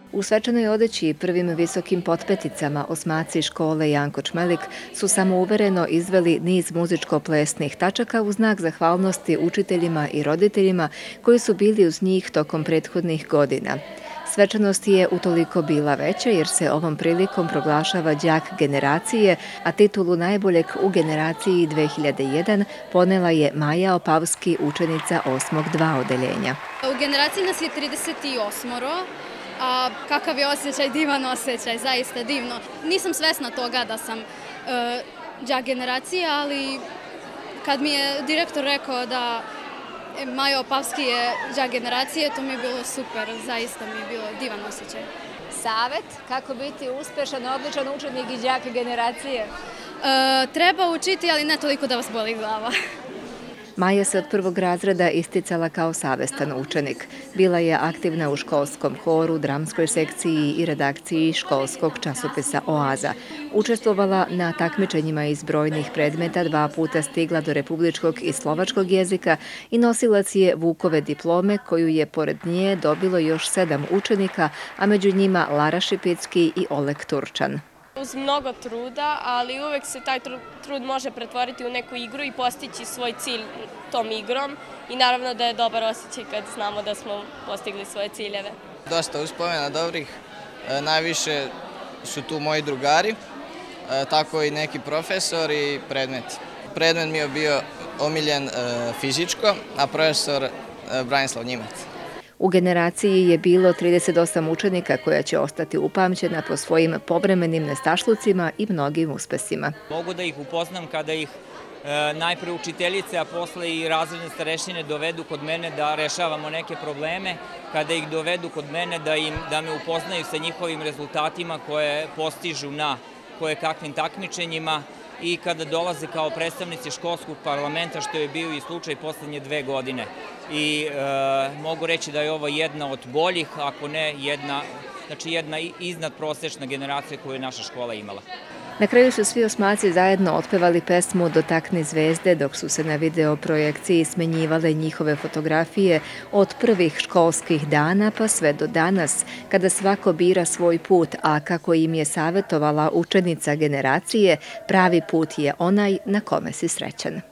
U svečanoj odeći i prvim visokim potpeticama osmaci škole Janko Čmelik su samouvereno izveli niz muzičko-plesnih tačaka u znak zahvalnosti učiteljima i roditeljima koji su bili uz njih tokom prethodnih godina. Svečanost je utoliko bila veća jer se ovom prilikom proglašava đak generacije, a titulu najboljeg u generaciji 2001 ponela je Maja Opavski, učenica 8.2 odeljenja. U generaciji nas je 38, a kakav je osjećaj, divan osjećaj, zaista divno. Nisam svesna toga da sam đak generacije, ali kad mi je direktor rekao da Maja Opavski je đak generacije, to mi je bilo super, zaista mi je bilo divan osjećaj. Savet kako biti uspešan, odličan učenik i đak generacije? Treba učiti, ali ne toliko da vas boli glava. Maja se od prvog razreda isticala kao savestan učenik. Bila je aktivna u školskom horu, dramskoj sekciji i redakciji školskog časopisa Oaza. Učestvovala na takmičenjima iz brojnih predmeta, 2 puta stigla do republičkog i slovačkog jezika i nosilac je Vukove diplome koju je pored nje dobilo još 7 učenika, a među njima Lara Šipicki i Oleg Turčan. Uz mnogo truda, ali uvek se taj trud može pretvoriti u neku igru i postići svoj cilj tom igrom i naravno da je dobar osjećaj kad znamo da smo postigli svoje ciljeve. Dosta uspomena dobrih, najviše su tu moji drugari, tako i neki profesori i predmeti. Predmet mi je bio omiljen fizičko, a profesor Branislav Njimac. U generaciji je bilo 38 učenika koja će ostati upamćena po svojim povremenim nestašlucima i mnogim uspesima. Mogu da ih upoznam kada ih najpre učiteljice, a posle i razredne starešine dovedu kod mene da rešavamo neke probleme, kada ih dovedu kod mene da me upoznaju sa njihovim rezultatima koje postižu na kojekakvim takmičenjima i kada dolaze kao predstavnici školskog parlamenta, što je bio i slučaj poslednje 2 godine. I mogu reći da je ovo jedna od boljih, ako ne jedna iznadprosečna generacija koju je naša škola imala. Na kraju su svi osmaci zajedno otpevali pesmu Dotakni zvezde, dok su se na video projekciji smenjivale njihove fotografije od prvih školskih dana pa sve do danas, kada svako bira svoj put, a kako im je savjetovala učenica generacije, pravi put je onaj na kome si srećan.